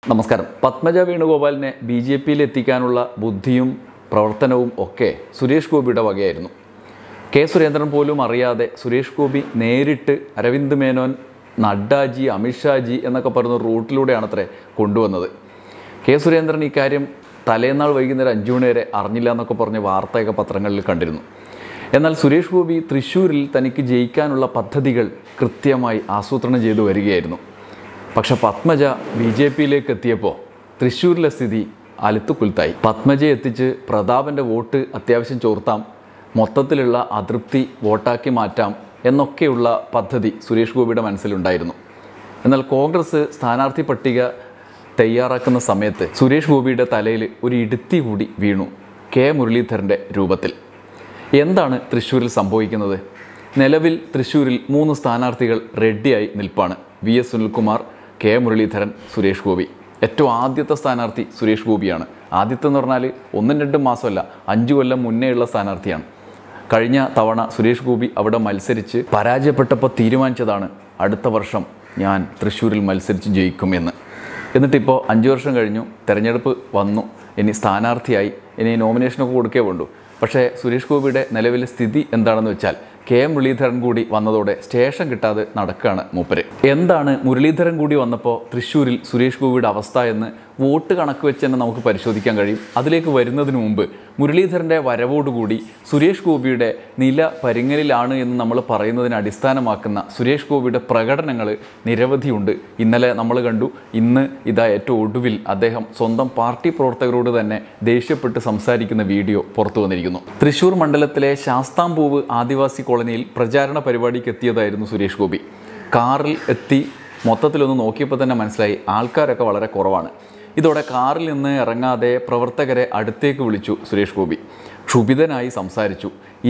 നമസ്കാരം. പത്മജ വേണുഗോപാലിനെ ബി.ജെ.പിയിൽ എത്തിക്കാനുള്ള ബുദ്ധിയും പ്രവർത്തനവും ഒക്കെ സുരേഷ് ഗോപിയുടെ വകയായിരുന്നു. കെ സുരേന്ദ്രൻ പോലും അറിയാതെ സുരേഷ് ഗോപി നേരിട്ട് അരവിന്ദ് മേനോൻ, നഡ്ഡാജി, അമിത്ഷാജി എന്നൊക്കെ പറയുന്ന റൂട്ടിലൂടെയാണ് അത്രേ കൊണ്ടുവന്നത്. കെ സുരേന്ദ്രൻ ഇക്കാര്യം തലേന്നാൾ വൈകുന്നേരം 5 മണി വരെ അറിഞ്ഞില്ല എന്നൊക്കെ പറഞ്ഞ് വാർത്തയൊക്കെ പത്രങ്ങളിൽ കണ്ടിരുന്നു. എന്നാൽ സുരേഷ് ഗോപി തൃശ്ശൂരിൽ തനിക്ക് ജയിക്കാനുള്ള പദ്ധതികൾ കൃത്യമായി ആസൂത്രണം ചെയ്തു വരികയായിരുന്നു. പക്ഷെ പത്മജ ബി.ജെ.പിയിലേക്ക് എത്തിയപ്പോൾ തൃശ്ശൂരിലെ സ്ഥിതി അലുത്തുകുലുത്തായി. പത്മജയെ എത്തിച്ച് പ്രതാപൻ്റെ വോട്ട് അത്യാവശ്യം ചോർത്താം, മൊത്തത്തിലുള്ള അതൃപ്തി വോട്ടാക്കി മാറ്റാം എന്നൊക്കെയുള്ള പദ്ധതി സുരേഷ് ഗോപിയുടെ മനസ്സിലുണ്ടായിരുന്നു. എന്നാൽ കോൺഗ്രസ് സ്ഥാനാർത്ഥി പട്ടിക തയ്യാറാക്കുന്ന സമയത്ത് സുരേഷ് ഗോപിയുടെ തലയിൽ ഒരു ഇടുത്തി കൂടി വീണു, കെ മുരളീധരൻ്റെ രൂപത്തിൽ. എന്താണ് തൃശ്ശൂരിൽ സംഭവിക്കുന്നത്? നിലവിൽ തൃശ്ശൂരിൽ 3 സ്ഥാനാർത്ഥികൾ റെഡിയായി നിൽപ്പാണ്. വി.എസ്. സുനിൽകുമാർ, കെ മുരളീധരൻ, സുരേഷ് ഗോപി. ഏറ്റവും ആദ്യത്തെ സ്ഥാനാർത്ഥി സുരേഷ് ഗോപിയാണ്. ആദ്യത്തെ എന്ന് പറഞ്ഞാൽ 1-2 മാസമല്ല, 5 കൊല്ലം മുന്നേയുള്ള സ്ഥാനാർത്ഥിയാണ്. കഴിഞ്ഞ തവണ സുരേഷ് ഗോപി അവിടെ മത്സരിച്ച് പരാജയപ്പെട്ടപ്പോൾ തീരുമാനിച്ചതാണ് അടുത്ത വർഷം ഞാൻ തൃശ്ശൂരിൽ മത്സരിച്ച് ജയിക്കുമെന്ന്. എന്നിട്ടിപ്പോൾ 5 വർഷം കഴിഞ്ഞു, തെരഞ്ഞെടുപ്പ് വന്നു, ഇനി സ്ഥാനാർത്ഥിയായി, ഇനി നോമിനേഷനൊക്കെ കൊടുക്കേ വേണ്ടു. പക്ഷേ സുരേഷ് ഗോപിയുടെ നിലവിലെ സ്ഥിതി എന്താണെന്ന് വെച്ചാൽ കെ മുരളീധരൻ കൂടി വന്നതോടെ സ്റ്റേഷൻ കിട്ടാതെ നടക്കുകയാണ് മൂപ്പര്. എന്താണ് മുരളീധരൻ കൂടി വന്നപ്പോൾ തൃശ്ശൂരിൽ സുരേഷ് ഗോപിയുടെ അവസ്ഥ എന്ന് വോട്ട് കണക്ക് വെച്ച് തന്നെ നമുക്ക് പരിശോധിക്കാൻ കഴിയും. അതിലേക്ക് വരുന്നതിന് മുമ്പ് മുരളീധരൻ്റെ വരവോടുകൂടി സുരേഷ് ഗോപിയുടെ നില പരിങ്ങലിലാണ് എന്ന് നമ്മൾ പറയുന്നതിനെ അടിസ്ഥാനമാക്കുന്ന സുരേഷ് ഗോപിയുടെ പ്രകടനങ്ങൾ നിരവധിയുണ്ട്. ഇന്നലെ നമ്മൾ കണ്ടു. ഇന്ന് ഇതാ ഏറ്റവും ഒടുവിൽ അദ്ദേഹം സ്വന്തം പാർട്ടി പ്രവർത്തകരോട് തന്നെ ദേഷ്യപ്പെട്ട് സംസാരിക്കുന്ന വീഡിയോ പുറത്തു വന്നിരിക്കുന്നു. തൃശ്ശൂർ മണ്ഡലത്തിലെ ശാസ്താംപൂവ് ആദിവാസി കോളനിയിൽ പ്രചാരണ പരിപാടിക്ക് എത്തിയതായിരുന്നു സുരേഷ് ഗോപി. കാറിൽ എത്തി മൊത്തത്തിലൊന്ന് നോക്കിയപ്പോൾ തന്നെ മനസ്സിലായി ആൾക്കാരൊക്കെ വളരെ കുറവാണ്. ഇതോടെ കാറിൽ നിന്ന് ഇറങ്ങാതെ പ്രവർത്തകരെ അടുത്തേക്ക് വിളിച്ചു സുരേഷ് ഗോപി. ക്ഷുഭിതനായി സംസാരിച്ചു.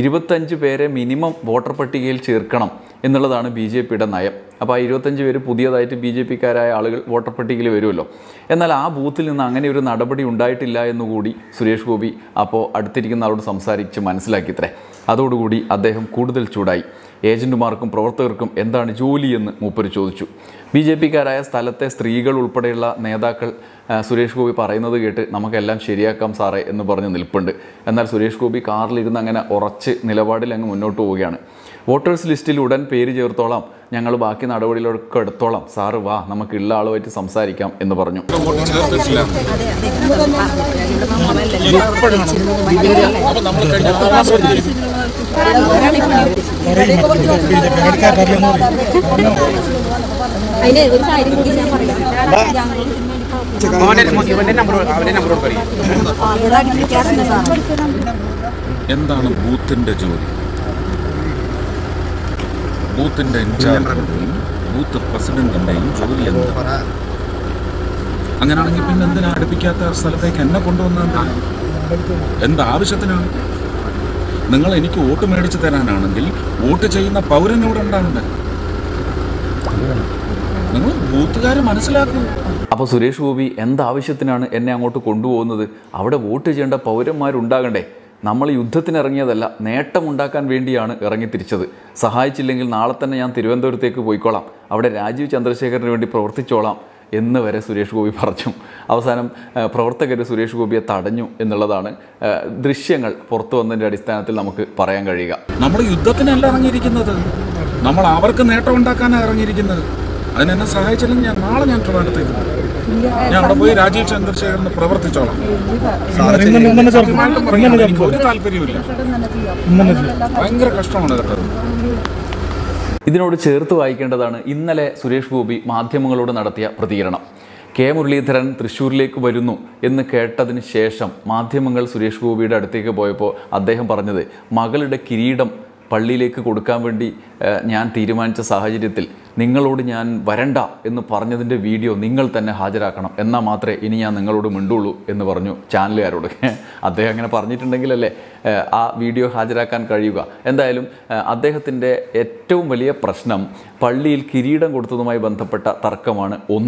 25 പേരെ മിനിമം വോട്ടർ പട്ടികയിൽ ചേർക്കണം എന്നുള്ളതാണ് ബി.ജെ.പിയുടെ നയം. അപ്പോൾ ആ 25 പേര് പുതിയതായിട്ട് ബി.ജെ.പിക്കാരായ ആളുകൾ വോട്ടർ പട്ടികയിൽ വരുമല്ലോ. എന്നാൽ ആ ബൂത്തിൽ നിന്ന് അങ്ങനെ ഒരു നടപടി ഉണ്ടായിട്ടില്ല എന്നുകൂടി സുരേഷ് ഗോപി അപ്പോൾ അടുത്തിരിക്കുന്ന ആളോട് സംസാരിച്ച് മനസ്സിലാക്കിത്രേ. അതോടുകൂടി അദ്ദേഹം കൂടുതൽ ചൂടായി. ഏജന്റുമാർക്കും പ്രവർത്തകർക്കും എന്താണ് ജോലിയെന്ന് മൂപ്പര് ചോദിച്ചു. ബി.ജെ.പിക്കാരായ സ്ഥലത്തെ സ്ത്രീകൾ ഉൾപ്പെടെയുള്ള നേതാക്കൾ സുരേഷ് ഗോപി പറയുന്നത് കേട്ട് നമുക്കെല്ലാം ശരിയാക്കാം സാറേ എന്ന് പറഞ്ഞ് നിൽപ്പുണ്ട്. എന്നാൽ സുരേഷ് ഗോപി കാറിലിരുന്ന് അങ്ങനെ ഉറച്ച് നിലപാടിൽ അങ്ങ് മുന്നോട്ട് പോവുകയാണ്. വോട്ടേഴ്സ് ലിസ്റ്റിൽ ഉടൻ പേര് ചേർത്തോളാം, ഞങ്ങൾ ബാക്കി നടപടികളൊക്കെ എടുത്തോളാം, സാറ് വാ നമുക്കുള്ള ആളുമായിട്ട് സംസാരിക്കാം എന്ന് പറഞ്ഞു. എന്താണ് ബൂത്തിന്റെ ജോലി? ബൂത്തിന്റെ ഇൻചാർജിന്റെയും ബൂത്ത് പ്രസിഡന്റിന്റെയും ജോലി എന്താ? അങ്ങനെയാണെങ്കിൽ പിന്നെ എന്തിനാ അടുപ്പിക്കാത്ത സ്ഥലത്തേക്ക് എന്നെ കൊണ്ടുവന്നത്? എന്താവശ്യത്തിനാണ്? നിങ്ങൾ എനിക്ക് വോട്ട് മേടിച്ചു തരാനാണെങ്കിൽ വോട്ട് ചെയ്യുന്ന പൗരനോട് ഉണ്ടാകണ്ടേ? നിങ്ങൾ ബൂത്തുകാരെ മനസ്സിലാക്കൂ. അപ്പോൾ സുരേഷ് ഗോപി എന്താവശ്യത്തിനാണ് എന്നെ അങ്ങോട്ട് കൊണ്ടുപോകുന്നത്? അവിടെ വോട്ട് ചെയ്യേണ്ട പൗരന്മാരുണ്ടാകണ്ടേ? നമ്മൾ യുദ്ധത്തിനിറങ്ങിയതല്ല, നേട്ടമുണ്ടാക്കാൻ വേണ്ടിയാണ് ഇറങ്ങിത്തിരിച്ചത്. സഹായിച്ചില്ലെങ്കിൽ നാളെ തന്നെ ഞാൻ തിരുവനന്തപുരത്തേക്ക് പോയിക്കോളാം, അവിടെ രാജീവ് ചന്ദ്രശേഖരന് വേണ്ടി പ്രവർത്തിച്ചോളാം എന്ന് വരെ സുരേഷ് ഗോപി പറഞ്ഞു. അവസാനം പ്രവർത്തകർ സുരേഷ് ഗോപിയെ തടഞ്ഞു എന്നുള്ളതാണ് ദൃശ്യങ്ങൾ പുറത്തു വന്നതിൻ്റെ അടിസ്ഥാനത്തിൽ നമുക്ക് പറയാൻ കഴിയുക. നമ്മൾ യുദ്ധത്തിനല്ല ഇറങ്ങിയിരിക്കുന്നത്, നമ്മൾ അവർക്ക് നേട്ടം ഉണ്ടാക്കാനാണ് ഇറങ്ങിയിരിക്കുന്നത്. അതിനെന്നെ സഹായിച്ചില്ലെങ്കിൽ നാളെ ഞാൻ ട്രിവാൻഡ്രത്തേക്ക് ഞാൻ അവിടെ പോയി രാജീവ് ചന്ദ്രശേഖരന് പ്രവർത്തിച്ചോളാം. എനിക്ക് ഒരു താല്പര്യമില്ല. ഭയങ്കര കഷ്ടമാണ് കേട്ടത്. ഇതിനോട് ചേർത്ത് വായിക്കേണ്ടതാണ് ഇന്നലെ സുരേഷ് ഗോപി മാധ്യമങ്ങളോട് നടത്തിയ പ്രതികരണം. കെ മുരളീധരൻ തൃശ്ശൂരിലേക്ക് വരുന്നു എന്ന് കേട്ടതിന് ശേഷം മാധ്യമങ്ങൾ സുരേഷ് ഗോപിയുടെ അടുത്തേക്ക് പോയപ്പോൾ അദ്ദേഹം പറഞ്ഞത്, മകളുടെ കിരീടം പള്ളിയിലേക്ക് കൊടുക്കാൻ വേണ്ടി ഞാൻ തീരുമാനിച്ച സാഹചര്യത്തിൽ നിങ്ങളോട് ഞാൻ വരണ്ട എന്ന് പറഞ്ഞതിൻ്റെ വീഡിയോ നിങ്ങൾ തന്നെ ഹാജരാക്കണം, എന്നാൽ മാത്രമേ ഇനി ഞാൻ നിങ്ങളോട് മിണ്ടുള്ളൂ എന്ന് പറഞ്ഞു ചാനലുകാരോട്. അദ്ദേഹം അങ്ങനെ പറഞ്ഞിട്ടുണ്ടെങ്കിലല്ലേ ആ വീഡിയോ ഹാജരാക്കാൻ കഴിയുക. എന്തായാലും അദ്ദേഹത്തിൻ്റെ ഏറ്റവും വലിയ പ്രശ്നം പള്ളിയിൽ കിരീടം കൊടുത്തതുമായി ബന്ധപ്പെട്ട തർക്കമാണ് ഒന്ന്.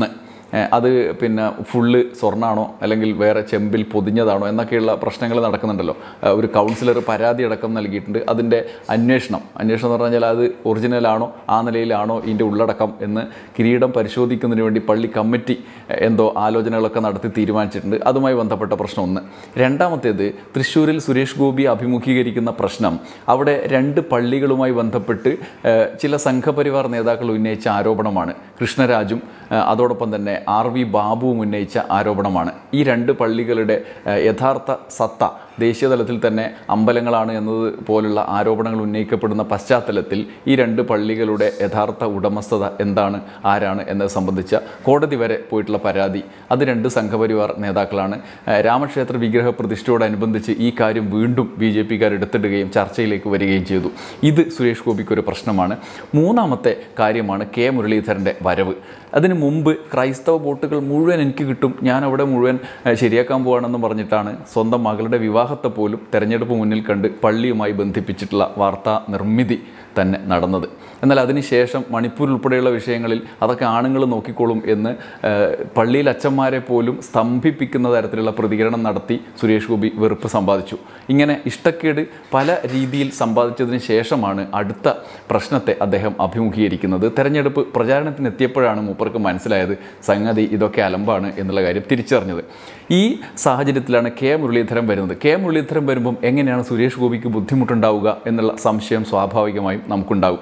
അത് പിന്നെ ഫുള്ള് സ്വർണ്ണമാണോ അല്ലെങ്കിൽ വേറെ ചെമ്പിൽ പൊതിഞ്ഞതാണോ എന്നൊക്കെയുള്ള പ്രശ്നങ്ങൾ നടക്കുന്നുണ്ടല്ലോ. ഒരു കൗൺസിലർ പരാതി അടക്കം നൽകിയിട്ടുണ്ട്. അതിൻ്റെ അന്വേഷണം എന്ന് പറഞ്ഞാൽ അത് ഒറിജിനലാണോ ആ നിലയിലാണോ ഇതിൻ്റെ ഉള്ളടക്കം എന്ന് കിരീടം പരിശോധിക്കുന്നതിന് വേണ്ടി പള്ളി കമ്മിറ്റി എന്തോ ആലോചനകളൊക്കെ നടത്തി തീരുമാനിച്ചിട്ടുണ്ട്. അതുമായി ബന്ധപ്പെട്ട പ്രശ്നം ഒന്ന്. രണ്ടാമത്തേത് തൃശ്ശൂരിൽ സുരേഷ് ഗോപി അഭിമുഖീകരിക്കുന്ന പ്രശ്നം അവിടെ 2 പള്ളികളുമായി ബന്ധപ്പെട്ട് ചില സംഘപരിവാർ നേതാക്കൾ ഉന്നയിച്ച ആരോപണമാണ്. കൃഷ്ണരാജും അതോടൊപ്പം തന്നെ RV ബാബുവും ഉന്നയിച്ച ആരോപണമാണ്. ഈ 2 പള്ളികളുടെ യഥാർത്ഥ സത്ത ദേശീയതലത്തിൽ തന്നെ അമ്പലങ്ങളാണ് എന്നത് പോലുള്ള ആരോപണങ്ങൾ ഉന്നയിക്കപ്പെടുന്ന പശ്ചാത്തലത്തിൽ ഈ 2 പള്ളികളുടെ യഥാർത്ഥ ഉടമസ്ഥത എന്താണ്, ആരാണ് എന്നത് സംബന്ധിച്ച കോടതി വരെ പോയിട്ടുള്ള പരാതി അത് 2 സംഘപരിവാർ നേതാക്കളാണ്. രാമക്ഷേത്ര വിഗ്രഹ പ്രതിഷ്ഠയോടനുബന്ധിച്ച് ഈ കാര്യം വീണ്ടും BJPക്കാർ എടുത്തിടുകയും ചർച്ചയിലേക്ക് വരികയും ചെയ്തു. ഇത് സുരേഷ് ഗോപിക്കൊരു പ്രശ്നമാണ്. മൂന്നാമത്തെ കാര്യമാണ് K മുരളീധരൻ്റെ വരവ്. അതിനു മുമ്പ് ക്രൈസ്തവ വോട്ടുകൾ മുഴുവൻ എനിക്ക് കിട്ടും, ഞാൻ അവിടെ മുഴുവൻ ശരിയാക്കാൻ പോവാണെന്ന് പറഞ്ഞിട്ടാണ് സ്വന്തം മകളുടെ വിവാഹത്തെ പോലും തെരഞ്ഞെടുപ്പ് മുന്നിൽ കണ്ട് പള്ളിയുമായി ബന്ധിപ്പിച്ചിട്ടുള്ള വാർത്താ നിർമ്മിതി തന്നെ നടന്നത്. എന്നാൽ അതിനുശേഷം മണിപ്പൂർ ഉൾപ്പെടെയുള്ള വിഷയങ്ങളിൽ അതൊക്കെ ആണുങ്ങൾ നോക്കിക്കോളും എന്ന് പള്ളിയിൽ അച്ഛന്മാരെ പോലും സ്തംഭിപ്പിക്കുന്ന തരത്തിലുള്ള പ്രതികരണം നടത്തി സുരേഷ് ഗോപി വെറുപ്പ് സമ്പാദിച്ചു. ഇങ്ങനെ ഇഷ്ടക്കേട് പല രീതിയിൽ സമ്പാദിച്ചതിന് ശേഷമാണ് അടുത്ത പ്രശ്നത്തെ അദ്ദേഹം അഭിമുഖീകരിക്കുന്നത്. തെരഞ്ഞെടുപ്പ് പ്രചാരണത്തിന് എത്തിയപ്പോഴാണ് മൂപ്പർക്ക് മനസ്സിലായത് സംഗതി ഇതൊക്കെ അലമ്പാണ് എന്നുള്ള കാര്യം തിരിച്ചറിഞ്ഞത്. ഈ സാഹചര്യത്തിലാണ് K മുരളീധരൻ വരുന്നത്. K മുരളീധരൻ വരുമ്പം എങ്ങനെയാണ് സുരേഷ് ഗോപിക്ക് ബുദ്ധിമുട്ടുണ്ടാവുക എന്നുള്ള സംശയം സ്വാഭാവികമായും നമുക്കുണ്ടാകും.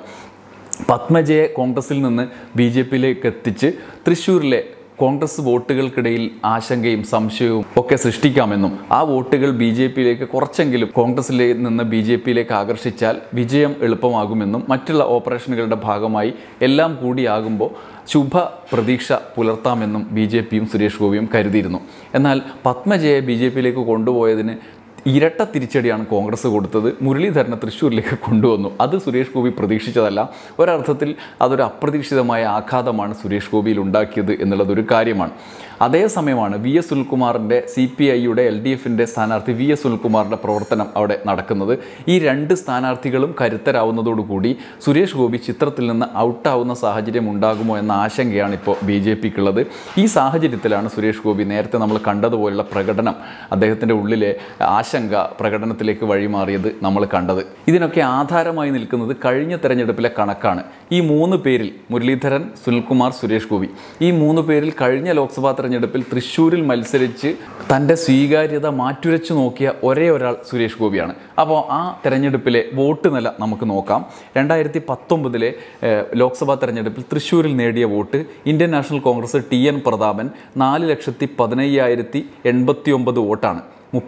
പത്മജയെ കോൺഗ്രസിൽ നിന്ന് BJPയിലേക്ക് എത്തിച്ച് തൃശ്ശൂരിലെ കോൺഗ്രസ് വോട്ടുകൾക്കിടയിൽ ആശങ്കയും സംശയവും ഒക്കെ സൃഷ്ടിക്കാമെന്നും ആ വോട്ടുകൾ BJPയിലേക്ക് കുറച്ചെങ്കിലും കോൺഗ്രസിൽ നിന്ന് BJPയിലേക്ക് ആകർഷിച്ചാൽ വിജയം എളുപ്പമാകുമെന്നും മറ്റുള്ള ഓപ്പറേഷനുകളുടെ ഭാഗമായി എല്ലാം കൂടിയാകുമ്പോൾ ശുഭ പ്രതീക്ഷ പുലർത്താമെന്നും BJPയും സുരേഷ് ഗോപിയും കരുതിയിരുന്നു. എന്നാൽ പത്മജയെ BJPയിലേക്ക് കൊണ്ടുപോയതിന് ഇരട്ട തിരിച്ചടിയാണ് കോൺഗ്രസ് കൊടുത്തത്. മുരളീധരനെ തൃശ്ശൂരിലേക്ക് കൊണ്ടുവന്നു. അത് സുരേഷ് ഗോപി പ്രതീക്ഷിച്ചതല്ല. ഒരർത്ഥത്തിൽ അതൊരു അപ്രതീക്ഷിതമായ ആഘാതമാണ് സുരേഷ് ഗോപിയിൽ ഉണ്ടാക്കിയത് എന്നുള്ളതൊരു കാര്യമാണ്. അതേസമയമാണ് VS സുനിൽകുമാറിൻ്റെ CPIയുടെ LDFിൻ്റെ സ്ഥാനാർത്ഥി VS സുനിൽകുമാറിൻ്റെ പ്രവർത്തനം അവിടെ നടക്കുന്നത്. ഈ 2 സ്ഥാനാർത്ഥികളും കരുത്തരാവുന്നതോടുകൂടി സുരേഷ് ഗോപി ചിത്രത്തിൽ നിന്ന് ഔട്ടാവുന്ന സാഹചര്യം ഉണ്ടാകുമോ എന്ന ആശങ്കയാണ് ഇപ്പോൾ BJPക്കുള്ളത്. ഈ സാഹചര്യത്തിലാണ് സുരേഷ് ഗോപി നേരത്തെ നമ്മൾ കണ്ടതുപോലുള്ള പ്രകടനം, അദ്ദേഹത്തിൻ്റെ ഉള്ളിലെ ആശങ്ക പ്രകടനത്തിലേക്ക് വഴിമാറിയത് നമ്മൾ കണ്ടത്. ഇതിനൊക്കെ ആധാരമായി നിൽക്കുന്നത് കഴിഞ്ഞ തെരഞ്ഞെടുപ്പിലെ കണക്കാണ്. ഈ 3 പേരിൽ മുരളീധരൻ, സുനിൽകുമാർ, സുരേഷ് ഗോപി, ഈ 3 പേരിൽ കഴിഞ്ഞ ലോക്സഭാ തെരഞ്ഞെടുപ്പിൽ തൃശ്ശൂരിൽ മത്സരിച്ച് തൻ്റെ സ്വീകാര്യത മാറ്റുരച്ചു നോക്കിയ ഒരേ ഒരാൾ സുരേഷ് ഗോപിയാണ്. അപ്പോൾ ആ തെരഞ്ഞെടുപ്പിലെ വോട്ട് നില നമുക്ക് നോക്കാം. 2019 ലോക്സഭാ തെരഞ്ഞെടുപ്പിൽ തൃശ്ശൂരിൽ നേടിയ vote Indian National Congress TN Prathapan 4,17,089 വോട്ടാണ്.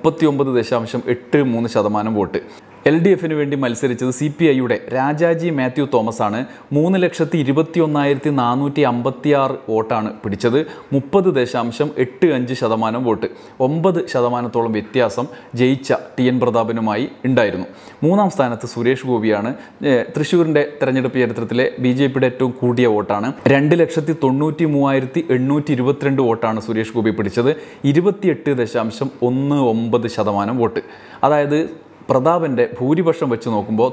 39.83% വോട്ട്. LDFിന് വേണ്ടി മത്സരിച്ചത് CPIയുടെ രാജാജി മാത്യു തോമസ് ആണ്. 3,21,456 വോട്ടാണ് പിടിച്ചത്. 30.85% വോട്ട്. 9% വ്യത്യാസം ജയിച്ച TN പ്രതാപനുമായി ഉണ്ടായിരുന്നു. 3-ാം സ്ഥാനത്ത് സുരേഷ് ഗോപിയാണ്. തൃശ്ശൂരിൻ്റെ തെരഞ്ഞെടുപ്പ് ചരിത്രത്തിലെ BJPയുടെ ഏറ്റവും കൂടിയ വോട്ടാണ്. 2,93,822 വോട്ടാണ് സുരേഷ് ഗോപി പിടിച്ചത്. 28.19% വോട്ട്. അതായത് പ്രതാപൻ്റെ ഭൂരിപക്ഷം വെച്ച് നോക്കുമ്പോൾ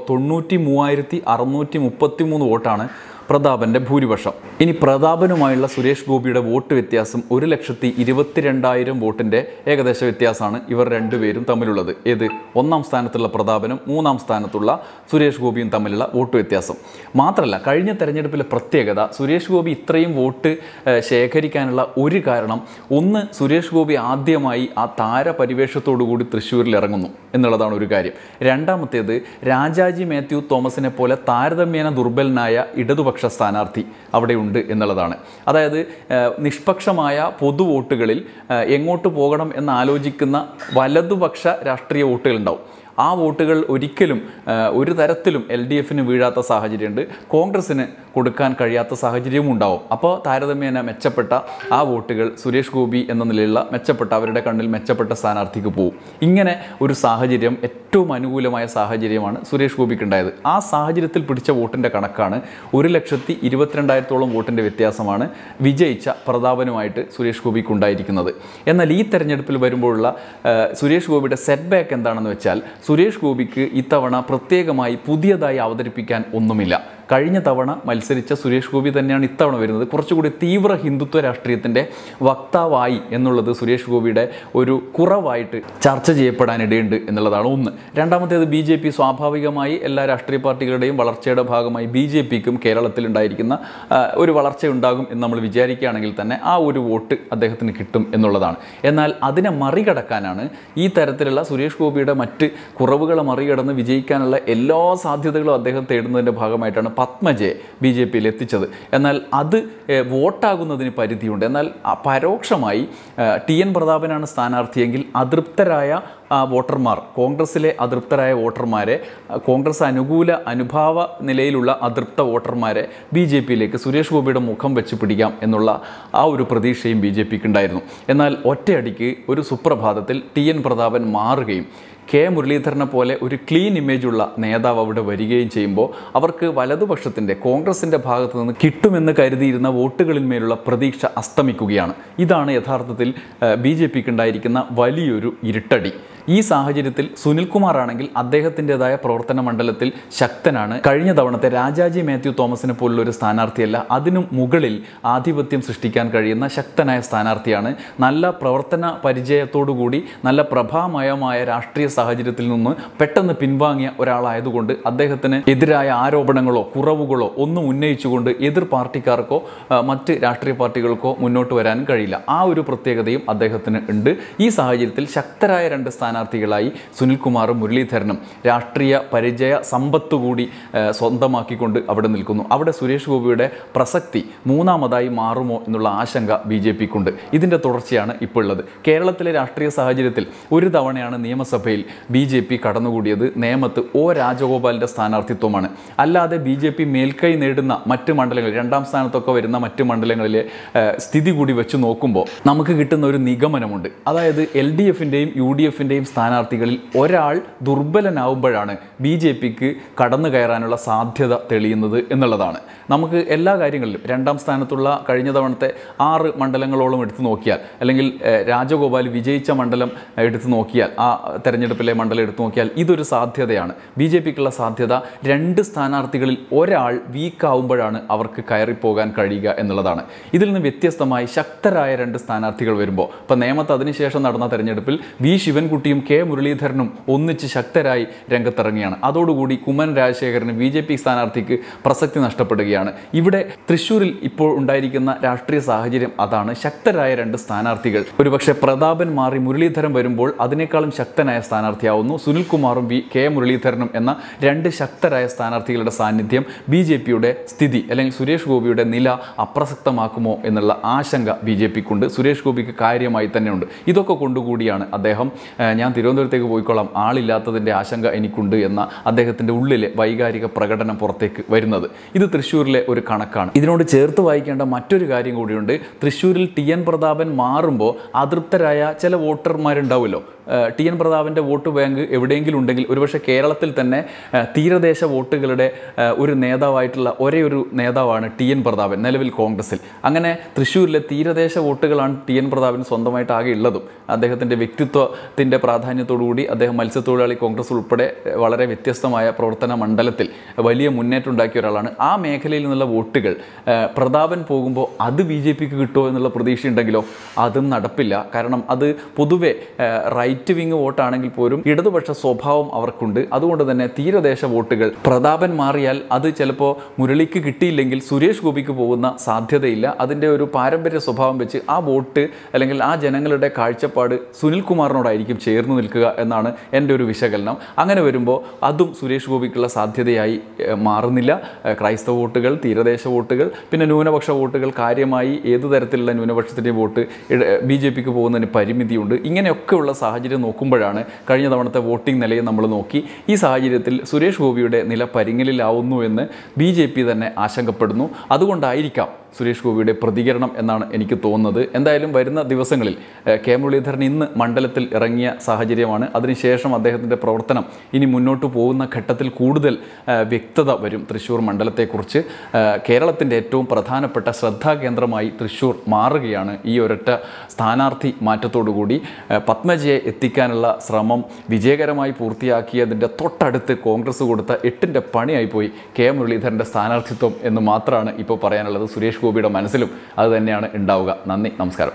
93,633 വോട്ടാണ് പ്രതാപൻ്റെ ഭൂരിപക്ഷം. ഇനി പ്രതാപനുമായുള്ള സുരേഷ് ഗോപിയുടെ വോട്ട് വ്യത്യാസം 1,22,000 വോട്ടിൻ്റെ ഏകദേശ വ്യത്യാസമാണ് ഇവർ 2 പേരും തമ്മിലുള്ളത്. ഏത് 1-ാം സ്ഥാനത്തുള്ള പ്രതാപനും 3-ാം സ്ഥാനത്തുള്ള സുരേഷ് ഗോപിയും തമ്മിലുള്ള വോട്ട് വ്യത്യാസം. മാത്രമല്ല കഴിഞ്ഞ തെരഞ്ഞെടുപ്പിലെ പ്രത്യേകത, സുരേഷ് ഗോപി ഇത്രയും വോട്ട് ശേഖരിക്കാനുള്ള ഒരു കാരണം, ഒന്ന് സുരേഷ് ഗോപി ആദ്യമായി ആ താരപരിവേഷത്തോടുകൂടി തൃശ്ശൂരിൽ ഇറങ്ങുന്നു എന്നുള്ളതാണ് ഒരു കാര്യം. രണ്ടാമത്തേത് രാജാജി മാത്യു തോമസിനെ പോലെ താരതമ്യേന ദുർബലനായ ഇടതുപക്ഷ സ്ഥാനാർത്ഥി അവിടെയുണ്ട് എന്നുള്ളതാണ്. അതായത് നിഷ്പക്ഷമായ പൊതു വോട്ടുകളിൽ എങ്ങോട്ട് പോകണം എന്നാലോചിക്കുന്ന വലതുപക്ഷ രാഷ്ട്രീയ വോട്ടുകൾ ഉണ്ടാവും. ആ വോട്ടുകൾ ഒരിക്കലും ഒരു തരത്തിലും LDFിന് വീഴാത്ത സാഹചര്യമുണ്ട്, കോൺഗ്രസ്സിന് കൊടുക്കാൻ കഴിയാത്ത സാഹചര്യവും ഉണ്ടാവും. അപ്പോൾ താരതമ്യേന മെച്ചപ്പെട്ട ആ വോട്ടുകൾ സുരേഷ് ഗോപി എന്ന നിലയിലുള്ള മെച്ചപ്പെട്ട, അവരുടെ കണ്ണിൽ മെച്ചപ്പെട്ട സ്ഥാനാർത്ഥിക്ക് പോകും. ഇങ്ങനെ ഒരു സാഹചര്യം, ഏറ്റവും അനുകൂലമായ സാഹചര്യമാണ് സുരേഷ് ഗോപിക്ക് ഉണ്ടായത്. ആ സാഹചര്യത്തിൽ പിടിച്ച വോട്ടിൻ്റെ കണക്കാണ് 1,22,000 വോട്ടിൻ്റെ വ്യത്യാസമാണ് വിജയിച്ച പ്രതാപനുമായിട്ട് സുരേഷ് ഗോപിക്ക് ഉണ്ടായിരിക്കുന്നത്. എന്നാൽ ഈ തെരഞ്ഞെടുപ്പിൽ വരുമ്പോഴുള്ള സുരേഷ് ഗോപിയുടെ സെറ്റ് ബാക്ക് എന്താണെന്ന് വെച്ചാൽ, സുരേഷ് ഗോപിക്ക് ഇത്തവണ പ്രത്യേകമായി പുതിയതായി അവതരിപ്പിക്കാൻ ഒന്നുമില്ല. കഴിഞ്ഞ തവണ മത്സരിച്ച സുരേഷ് ഗോപി തന്നെയാണ് ഇത്തവണ വരുന്നത്. കുറച്ചുകൂടി തീവ്ര ഹിന്ദുത്വ രാഷ്ട്രീയത്തിൻ്റെ വക്താവായി എന്നുള്ളത് സുരേഷ് ഗോപിയുടെ ഒരു കുറവായിട്ട് ചർച്ച ചെയ്യപ്പെടാനിടയുണ്ട് എന്നുള്ളതാണ് ഒന്ന്. രണ്ടാമത്തേത് BJP സ്വാഭാവികമായി എല്ലാ രാഷ്ട്രീയ പാർട്ടികളുടെയും വളർച്ചയുടെ ഭാഗമായി BJPക്കും കേരളത്തിലുണ്ടായിരിക്കുന്ന ഒരു വളർച്ച ഉണ്ടാകും എന്ന് നമ്മൾ വിചാരിക്കുകയാണെങ്കിൽ തന്നെ ആ ഒരു വോട്ട് അദ്ദേഹത്തിന് കിട്ടും എന്നുള്ളതാണ്. എന്നാൽ അതിനെ മറികടക്കാനാണ് ഈ തരത്തിലുള്ള സുരേഷ് ഗോപിയുടെ മറ്റ് കുറവുകളെ മറികടന്ന് വിജയിക്കാനുള്ള എല്ലാ സാധ്യതകളും അദ്ദേഹം തേടുന്നതിൻ്റെ ഭാഗമായിട്ടാണ് പത്മജയെ BJPയിൽ എത്തിച്ചത്. എന്നാൽ അത് വോട്ടാകുന്നതിന് പരിധിയുണ്ട്. എന്നാൽ പരോക്ഷമായി TN പ്രതാപനാണ് സ്ഥാനാർത്ഥിയെങ്കിൽ അതൃപ്തരായ വോട്ടർമാർ, കോൺഗ്രസിലെ അതൃപ്തരായ വോട്ടർമാരെ, കോൺഗ്രസ് അനുകൂല അനുഭാവ നിലയിലുള്ള അതൃപ്ത വോട്ടർമാരെ BJPയിലേക്ക് സുരേഷ് ഗോപിയുടെ മുഖം വെച്ച് പിടിക്കാം എന്നുള്ള ആ ഒരു പ്രതീക്ഷയും BJPക്ക് ഉണ്ടായിരുന്നു. എന്നാൽ ഒറ്റയടിക്ക് ഒരു സുപ്രഭാതത്തിൽ TN പ്രതാപൻ മാറുകയും K. മുരളീധരനെ പോലെ ഒരു ക്ലീൻ ഇമേജുള്ള നേതാവ് അവിടെ വരികയും ചെയ്യുമ്പോൾ അവർക്ക് വലതുപക്ഷത്തിൻ്റെ കോൺഗ്രസിൻ്റെ ഭാഗത്തു നിന്ന് കിട്ടുമെന്ന് കരുതിയിരുന്ന വോട്ടുകളിന്മേലുള്ള പ്രതീക്ഷ അസ്തമിക്കുകയാണ്. ഇതാണ് യഥാർത്ഥത്തിൽ BJPക്ക് ഉണ്ടായിരിക്കുന്ന വലിയൊരു ഇരുട്ടടി. ഈ സാഹചര്യത്തിൽ സുനിൽകുമാർ ആണെങ്കിൽ അദ്ദേഹത്തിൻ്റെതായ പ്രവർത്തന മണ്ഡലത്തിൽ ശക്തനാണ്. കഴിഞ്ഞ തവണത്തെ രാജാജി മാത്യു തോമസിനെ പോലുള്ള ഒരു സ്ഥാനാർത്ഥിയല്ല, അതിനും മുകളിൽ ആധിപത്യം സൃഷ്ടിക്കാൻ കഴിയുന്ന ശക്തനായ സ്ഥാനാർത്ഥിയാണ്. നല്ല പ്രവർത്തന പരിചയത്തോടുകൂടി നല്ല പ്രഭാമയമായ രാഷ്ട്രീയ സാഹചര്യത്തിൽ നിന്ന് പെട്ടെന്ന് പിൻവാങ്ങിയ ഒരാളായതുകൊണ്ട് അദ്ദേഹത്തിന് എതിരായ ആരോപണങ്ങളോ കുറവുകളോ ഒന്നും ഉന്നയിച്ചുകൊണ്ട് എതിർ പാർട്ടിക്കാർക്കോ മറ്റ് രാഷ്ട്രീയ പാർട്ടികൾക്കോ മുന്നോട്ട് വരാനും കഴിയില്ല. ആ ഒരു പ്രത്യേകതയും അദ്ദേഹത്തിന് ഉണ്ട്. ഈ സാഹചര്യത്തിൽ ശക്തരായ രണ്ട് സ്ഥാനാർത്ഥികളായി സുനിൽകുമാറും മുരളീധരനും രാഷ്ട്രീയ പരിചയ സമ്പത്തുകൂടി സ്വന്തമാക്കിക്കൊണ്ട് അവിടെ നിൽക്കുന്നു. അവിടെ സുരേഷ് ഗോപിയുടെ പ്രസക്തി മൂന്നാമതായി മാറുമോ എന്നുള്ള ആശങ്ക BJPക്കുണ്ട്. ഇതിൻ്റെ തുടർച്ചയാണ് ഇപ്പോൾ ഉള്ളത്. കേരളത്തിലെ രാഷ്ട്രീയ സാഹചര്യത്തിൽ ഒരു തവണയാണ് നിയമസഭയിൽ BJP കടന്നുകൂടിയത്. നേമത്ത് O. രാജഗോപാലിൻ്റെ സ്ഥാനാർത്ഥിത്വമാണ്. അല്ലാതെ BJP മേൽക്കൈ നേടുന്ന മറ്റ് മണ്ഡലങ്ങളിൽ, രണ്ടാം സ്ഥാനത്തൊക്കെ വരുന്ന മറ്റ് മണ്ഡലങ്ങളിലെ സ്ഥിതി കൂടി വെച്ച് നോക്കുമ്പോൾ നമുക്ക് കിട്ടുന്ന ഒരു നിഗമനമുണ്ട്. അതായത് LDFിൻ്റെയും UDFിൻ്റെയും സ്ഥാനാർത്ഥികളിൽ ഒരാൾ ദുർബലനാവുമ്പോഴാണ് BJPക്ക് കടന്നു കയറാനുള്ള സാധ്യത തെളിയുന്നത് എന്നുള്ളതാണ്. നമുക്ക് എല്ലാ കാര്യങ്ങളിലും രണ്ടാം സ്ഥാനത്തുള്ള കഴിഞ്ഞ തവണത്തെ 6 മണ്ഡലങ്ങളോളം എടുത്തു നോക്കിയാൽ, അല്ലെങ്കിൽ രാജഗോപാൽ വിജയിച്ച മണ്ഡലം എടുത്തു നോക്കിയാൽ, ആ തെരഞ്ഞെടുപ്പിലെ മണ്ഡലം എടുത്തു നോക്കിയാൽ ഇതൊരു സാധ്യതയാണ്. BJPക്കുള്ള സാധ്യത 2 സ്ഥാനാർത്ഥികളിൽ ഒരാൾ വീക്കാവുമ്പോഴാണ് അവർക്ക് കയറിപ്പോകാൻ കഴിയുക എന്നുള്ളതാണ്. ഇതിൽ നിന്ന് വ്യത്യസ്തമായി ശക്തരായ 2 സ്ഥാനാർത്ഥികൾ വരുമ്പോൾ, ഇപ്പോൾ നേമത്ത് അതിനുശേഷം നടന്ന തെരഞ്ഞെടുപ്പിൽ V. ശിവൻകുട്ടിയും K. മുരളീധരനും ഒന്നിച്ച് ശക്തരായി രംഗത്തിറങ്ങിയാണ്. അതോടുകൂടി കുമ്മനം രാജശേഖരന് BJP സ്ഥാനാർത്ഥിക്ക് പ്രസക്തി നഷ്ടപ്പെടുകയാണ്. ഇവിടെ തൃശ്ശൂരിൽ ഇപ്പോൾ ഉണ്ടായിരിക്കുന്ന രാഷ്ട്രീയ സാഹചര്യം അതാണ്. ശക്തരായ 2 സ്ഥാനാർത്ഥികൾ, ഒരുപക്ഷെ പ്രതാപൻ മാറി മുരളീധരൻ വരുമ്പോൾ അതിനേക്കാളും ശക്തനായ സ്ഥാനാർത്ഥിയാവുന്നു. സുനിൽകുമാറും K. മുരളീധരനും എന്ന 2 ശക്തരായ സ്ഥാനാർത്ഥികളുടെ സാന്നിധ്യം BJPയുടെ സ്ഥിതി അല്ലെങ്കിൽ സുരേഷ് ഗോപിയുടെ നില അപ്രസക്തമാക്കുമോ എന്നുള്ള ആശങ്ക BJPക്കുണ്ട്. സുരേഷ് ഗോപിക്ക് കാര്യമായി തന്നെയുണ്ട്. ഇതൊക്കെ കൊണ്ടുകൂടിയാണ് അദ്ദേഹം ഞാൻ തിരുവനന്തപുരത്തേക്ക് പോയിക്കോളാം, ആളില്ലാത്തതിൻ്റെ ആശങ്ക എനിക്കുണ്ട് എന്ന അദ്ദേഹത്തിൻ്റെ ഉള്ളിലെ വൈകാരിക പ്രകടനം പുറത്തേക്ക് വരുന്നത്. ഇത് തൃശ്ശൂരിലെ ഒരു കണക്കാണ്. ഇതിനോട് ചേർത്ത് വായിക്കേണ്ട മറ്റൊരു കാര്യം കൂടിയുണ്ട്. തൃശ്ശൂരിൽ TN പ്രതാപൻ മാറുമ്പോൾ അതൃപ്തരായ ചില വോട്ടർമാരുണ്ടാവുമല്ലോ. TN പ്രതാപൻ്റെ വോട്ട് ബാങ്ക് എവിടെയെങ്കിലും ഉണ്ടെങ്കിൽ ഒരുപക്ഷെ കേരളത്തിൽ തന്നെ തീരദേശ വോട്ടുകളുടെ ഒരു നേതാവായിട്ടുള്ള ഒരേ ഒരു നേതാവാണ് TN പ്രതാപൻ നിലവിൽ കോൺഗ്രസിൽ. അങ്ങനെ തൃശ്ശൂരിലെ തീരദേശ വോട്ടുകളാണ് TN പ്രതാപന് സ്വന്തമായിട്ട് ആകെ ഉള്ളതും. അദ്ദേഹത്തിൻ്റെ വ്യക്തിത്വത്തിൻ്റെ പ്രാധാന്യത്തോടുകൂടി അദ്ദേഹം മത്സ്യത്തൊഴിലാളി കോൺഗ്രസ് ഉൾപ്പെടെ വളരെ വ്യത്യസ്തമായ പ്രവർത്തന മണ്ഡലത്തിൽ വലിയ മുന്നേറ്റം ഉണ്ടാക്കിയ ഒരാളാണ്. ആ മേഖലയിൽ നിന്നുള്ള വോട്ടുകൾ പ്രതാപൻ പോകുമ്പോൾ അത് BJPക്ക് കിട്ടുമോ എന്നുള്ള പ്രതീക്ഷയുണ്ടെങ്കിലോ അതും നടപ്പില്ല. കാരണം അത് പൊതുവെ റൈറ്റ് വിങ് വോട്ടാണെങ്കിൽ പോലും ഇടതുപക്ഷ സ്വഭാവം അവർക്കുണ്ട്. അതുകൊണ്ട് തന്നെ തീരദേശ വോട്ടുകൾ പ്രതാപൻ മാറിയാൽ അത് ചിലപ്പോൾ മുരളിക്ക് കിട്ടിയില്ലെങ്കിൽ സുരേഷ് ഗോപിക്ക് പോകുന്ന സാധ്യതയില്ല. അതിൻ്റെ ഒരു പാരമ്പര്യ സ്വഭാവം വെച്ച് ആ വോട്ട് അല്ലെങ്കിൽ ആ ജനങ്ങളുടെ കാഴ്ചപ്പാട് സുനിൽകുമാറിനോടായിരിക്കും ചേർന്ന് നിൽക്കുക എന്നാണ് എൻ്റെ ഒരു വിശകലനം. അങ്ങനെ വരുമ്പോൾ അതും സുരേഷ് ഗോപിക്കുള്ള സാധ്യതയായി മാറുന്നില്ല. ക്രൈസ്തവ വോട്ടുകൾ, തീരദേശ വോട്ടുകൾ, പിന്നെ ന്യൂനപക്ഷ വോട്ടുകൾ, കാര്യമായി ഏതു തരത്തിലുള്ള ന്യൂനപക്ഷത്തിൻ്റെ വോട്ട് BJPക്ക് പോകുന്നതിന് പരിമിതിയുണ്ട്. ഇങ്ങനെയൊക്കെയുള്ള സാഹചര്യം നോക്കുമ്പോഴാണ് കഴിഞ്ഞ തവണത്തെ വോട്ടിംഗ് നിലയെ നമ്മൾ നോക്കി ഈ സാഹചര്യത്തിൽ സുരേഷ് ഗോപിയുടെ നില പരിങ്ങലിലാവുന്നു എന്ന് BJP തന്നെ ആശങ്കപ്പെടുന്നു. അതുകൊണ്ടായിരിക്കാം സുരേഷ് ഗോപിയുടെ പ്രതികരണം എന്നാണ് എനിക്ക് തോന്നുന്നത്. എന്തായാലും വരുന്ന ദിവസങ്ങളിൽ കെ മുരളീധരൻ ഇന്ന് മണ്ഡലത്തിൽ ഇറങ്ങിയ സാഹചര്യമാണ്. അതിനുശേഷം അദ്ദേഹത്തിൻ്റെ പ്രവർത്തനം ഇനി മുന്നോട്ട് പോകുന്ന ഘട്ടത്തിൽ കൂടുതൽ വ്യക്തത വരും. തൃശ്ശൂർ മണ്ഡലത്തെക്കുറിച്ച് കേരളത്തിൻ്റെ ഏറ്റവും പ്രധാനപ്പെട്ട ശ്രദ്ധാകേന്ദ്രമായി തൃശ്ശൂർ മാറുകയാണ്. ഈ ഒരൊറ്റ സ്ഥാനാർത്ഥി മാറ്റത്തോടുകൂടി പത്മജയെ എത്തിക്കാനുള്ള ശ്രമം വിജയകരമായി പൂർത്തിയാക്കിയതിൻ്റെ തൊട്ടടുത്ത് കോൺഗ്രസ് കൊടുത്ത 8ൻ്റെ പണിയായിപ്പോയി കെ മുരളീധരൻ്റെ സ്ഥാനാർത്ഥിത്വം എന്ന് മാത്രമാണ് ഇപ്പോൾ പറയാനുള്ളത്. സുരേഷ് ഗോപിയുടെ മനസ്സിലും അത് തന്നെയാണ് ഉണ്ടാവുക. നന്ദി, നമസ്കാരം.